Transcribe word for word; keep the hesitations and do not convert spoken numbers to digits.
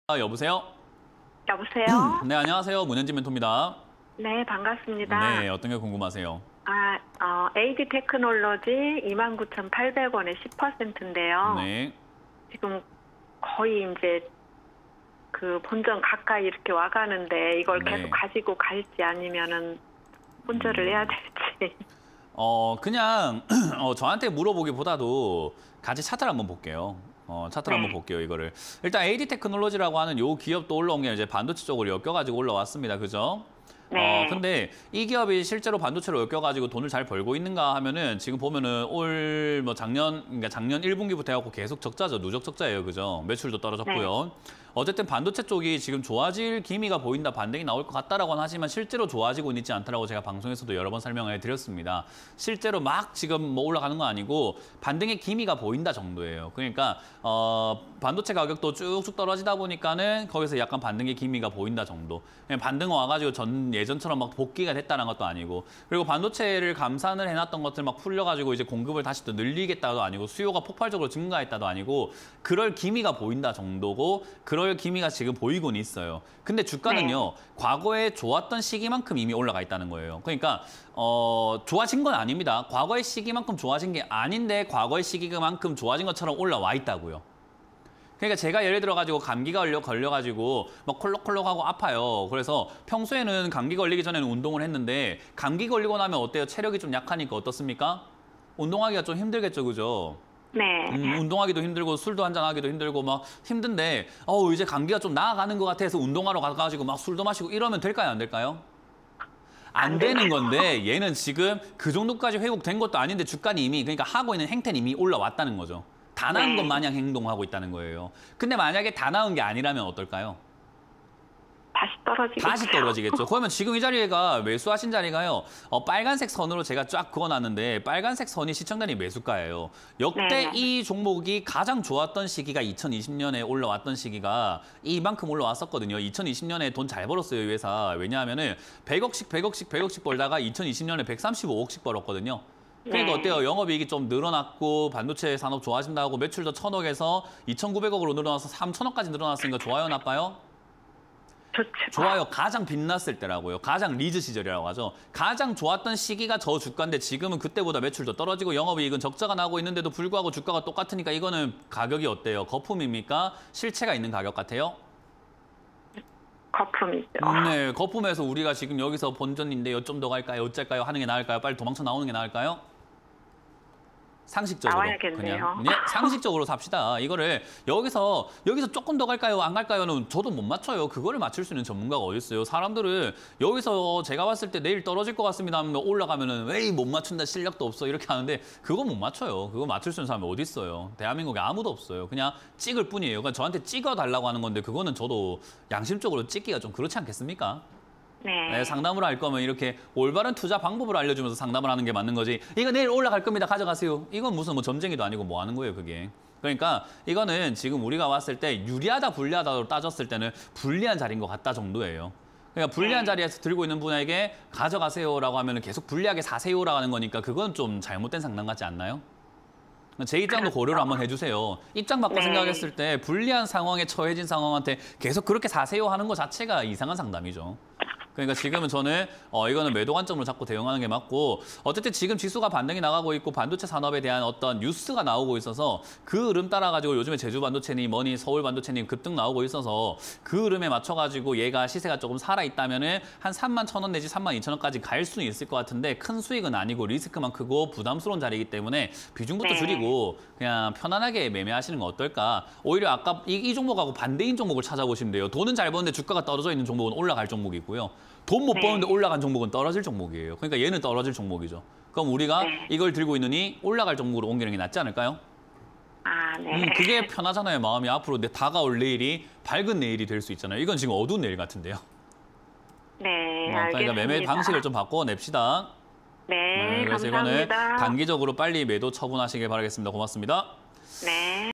아, 여보세요? 여보세요? 네, 안녕하세요. 문현진 멘토입니다. 네, 반갑습니다. 네, 어떤 게 궁금하세요? 아, 어, 에이디 테크놀로지 이만 구천팔백 원에 십 퍼센트인데요. 네. 지금 거의 이제 그 본전 가까이 이렇게 와가는데 이걸 네. 계속 가지고 갈지 아니면은 본전을 해야 될지. 어, 그냥 어, 저한테 물어보기보다도 같이 차트를 한번 볼게요. 어, 차트를 네. 한번 볼게요, 이거를. 일단 에이디 테크놀로지라고 하는 요 기업도 올라온 게 이제 반도체 쪽으로 엮여가지고 올라왔습니다. 그죠? 네. 어, 근데 이 기업이 실제로 반도체로 엮여가지고 돈을 잘 벌고 있는가 하면은 지금 보면은 올 뭐 작년, 그러니까 작년 일 분기부터 해갖고 계속 적자죠. 누적 적자예요. 그죠? 매출도 떨어졌고요. 네. 어쨌든 반도체 쪽이 지금 좋아질 기미가 보인다, 반등이 나올 것 같다라고는 하지만 실제로 좋아지고 있지 않다라고 제가 방송에서도 여러 번 설명을 드렸습니다. 실제로 막 지금 뭐 올라가는 건 아니고 반등의 기미가 보인다 정도예요. 그러니까 어, 반도체 가격도 쭉쭉 떨어지다 보니까는 거기서 약간 반등의 기미가 보인다 정도. 그냥 반등 와가지고 전 예전처럼 막 복귀가 됐다는 것도 아니고, 그리고 반도체를 감산을 해놨던 것들 막 풀려가지고 이제 공급을 다시 또 늘리겠다도 아니고, 수요가 폭발적으로 증가했다도 아니고, 그럴 기미가 보인다 정도고, 그럴 기미가 지금 보이곤 있어요. 근데 주가는요, 네. 과거에 좋았던 시기만큼 이미 올라가 있다는 거예요. 그러니까 어, 좋아진 건 아닙니다. 과거의 시기만큼 좋아진 게 아닌데 과거의 시기만큼 좋아진 것처럼 올라와 있다고요. 그러니까 제가 예를 들어가지고 감기가 걸려, 걸려가지고 막 콜록콜록하고 아파요. 그래서 평소에는 감기 걸리기 전에는 운동을 했는데 감기 걸리고 나면 어때요? 체력이 좀 약하니까 어떻습니까? 운동하기가 좀 힘들겠죠, 그죠? 네. 음, 운동하기도 힘들고 술도 한잔하기도 힘들고 막 힘든데 어 이제 감기가 좀 나아가는 것 같아서 운동하러 가가지고 막 술도 마시고 이러면 될까요, 안 될까요? 안, 안 되는 건데 얘는 지금 그 정도까지 회복된 것도 아닌데 주가는 이미, 그러니까 하고 있는 행태는 이미 올라왔다는 거죠. 다 나은 것 마냥 행동하고 있다는 거예요. 근데 만약에 다 나은 게 아니라면 어떨까요? 다시 떨어지겠죠. 다시 떨어지겠죠. 그러면 지금 이 자리가 매수하신 자리가요. 어, 빨간색 선으로 제가 쫙 그어놨는데 빨간색 선이 시청자님 매수가예요. 역대 네. 이 종목이 가장 좋았던 시기가 이천이십 년에 올라왔던 시기가 이만큼 올라왔었거든요. 이천이십 년에 돈 잘 벌었어요, 이 회사. 왜냐하면은 백억씩 백억씩 백억씩 벌다가 이천이십 년에 백삼십오억씩 벌었거든요. 그러니까 네. 어때요? 영업이익이 좀 늘어났고 반도체 산업 좋아진다고 매출도 천억에서 이천구백억으로 늘어나서 삼천억까지 늘어났으니까 좋아요, 나빠요? 좋죠. 좋아요. 가장 빛났을 때라고요. 가장 리즈 시절이라고 하죠. 가장 좋았던 시기가 저 주가인데 지금은 그때보다 매출도 떨어지고 영업이익은 적자가 나고 있는데도 불구하고 주가가 똑같으니까 이거는 가격이 어때요? 거품입니까? 실체가 있는 가격 같아요? 거품이죠. 네, 거품에서 우리가 지금 여기서 본전인데 좀 더 갈까요? 어쩔까요? 하는 게 나을까요? 빨리 도망쳐 나오는 게 나을까요? 상식적으로 나와야겠네요. 그냥 네, 상식적으로 삽시다. 이거를 여기서 여기서 조금 더 갈까요? 안 갈까요?는 저도 못 맞춰요. 그거를 맞출 수 있는 전문가가 어디 있어요? 사람들은 여기서 제가 봤을 때 내일 떨어질 것 같습니다 하면 올라가면은 왜 못 맞춘다, 실력도 없어 이렇게 하는데 그거 못 맞춰요. 그거 맞출 수 있는 사람이 어디 있어요? 대한민국에 아무도 없어요. 그냥 찍을 뿐이에요. 그러니까 저한테 찍어 달라고 하는 건데 그거는 저도 양심적으로 찍기가 좀 그렇지 않겠습니까? 네. 네, 상담을 할 거면 이렇게 올바른 투자 방법을 알려주면서 상담을 하는 게 맞는 거지. 이거 내일 올라갈 겁니다. 가져가세요. 이건 무슨 뭐 점쟁이도 아니고 뭐 하는 거예요, 그게. 그러니까 이거는 지금 우리가 봤을 때 유리하다, 불리하다로 따졌을 때는 불리한 자리인 것 같다 정도예요. 그러니까 불리한 자리에서 들고 있는 분에게 가져가세요라고 하면 계속 불리하게 사세요라고 하는 거니까 그건 좀 잘못된 상담 같지 않나요? 제 입장도 고려를 한번 해주세요. 입장 바꿔 네. 생각했을 때 불리한 상황에 처해진 상황한테 계속 그렇게 사세요 하는 것 자체가 이상한 상담이죠. 그러니까 지금은 저는 어, 이거는 매도 관점으로 자꾸 대응하는 게 맞고, 어쨌든 지금 지수가 반등이 나가고 있고 반도체 산업에 대한 어떤 뉴스가 나오고 있어서 그 흐름 따라가지고 요즘에 제주 반도체니 뭐니 서울 반도체니 급등 나오고 있어서 그 흐름에 맞춰가지고 얘가 시세가 조금 살아있다면은 한 삼만 천 원 내지 삼만 이천 원까지 갈 수는 있을 것 같은데 큰 수익은 아니고 리스크만 크고 부담스러운 자리이기 때문에 비중부터 네. 줄이고 그냥 편안하게 매매하시는 건 어떨까? 오히려 아까 이, 이 종목하고 반대인 종목을 찾아보시면 돼요. 돈은 잘 버는데 주가가 떨어져 있는 종목은 올라갈 종목이고요. 돈 못 네. 버는데 올라간 종목은 떨어질 종목이에요. 그러니까 얘는 떨어질 종목이죠. 그럼 우리가 네. 이걸 이걸 들고 있느니 올라갈 종목으로 옮기는 게 낫지 않을까요? 아, 네. 음, 그게 편하잖아요. 마음이 앞으로 내 다가올 내일이 밝은 내일이 될 수 있잖아요. 이건 지금 어두운 내일 같은데요. 네, 어, 알겠습니다. 그러니까 매매 방식을 좀 바꿔냅시다. 네, 네, 그래서 감사합니다. 이거는 단기적으로 빨리 매도 처분하시길 바라겠습니다. 고맙습니다. 네.